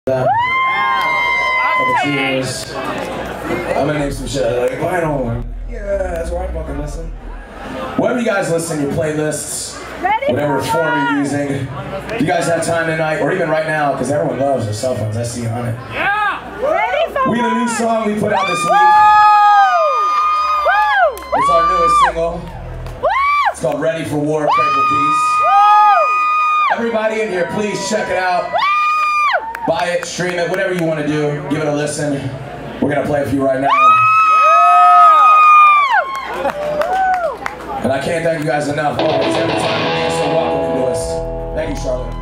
Couple cheers. I'm gonna name some shit. Like, why don't? Yeah, that's where I fucking listen. Wherever you guys listen, your playlists, whatever form you're using. You guys have time tonight, or even right now, because everyone loves their cell phones. I see you on it. Yeah. We have a new song we put out this week. It's our newest single. It's called "Ready for War, Pray for Peace." Everybody in here, please check it out. Buy it, stream it, whatever you want to do. Give it a listen. We're gonna play a few right now. And I can't thank you guys enough. Always, every time you're being so welcoming to us. Thank you, Charlotte.